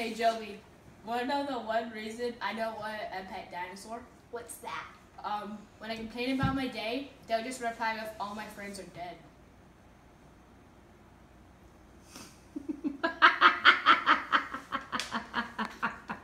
Hey Joey, wanna know the one reason I don't want a pet dinosaur? What's that? When I complain about my day, they'll just reply with all my friends are dead.